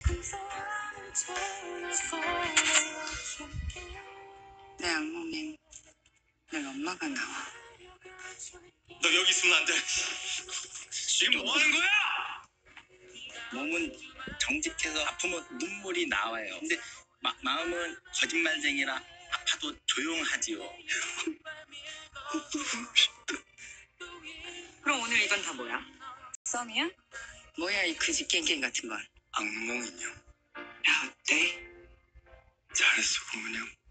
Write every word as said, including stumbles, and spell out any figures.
내 악몽엔 늘 엄마가 나와. 너 여기 있으면 안 돼. 지금 뭐 하는 거야? 몸은 정직해서 아프면 눈물이 나와요. 근데 마, 마음은 거짓말쟁이라 아파도 조용하지요. 그럼 오늘 이건 다 뭐야? 썸이야? 뭐야 이 그지 깽깽 같은 건. 악몽 인형. 야 어때? 잘했어, 고은형.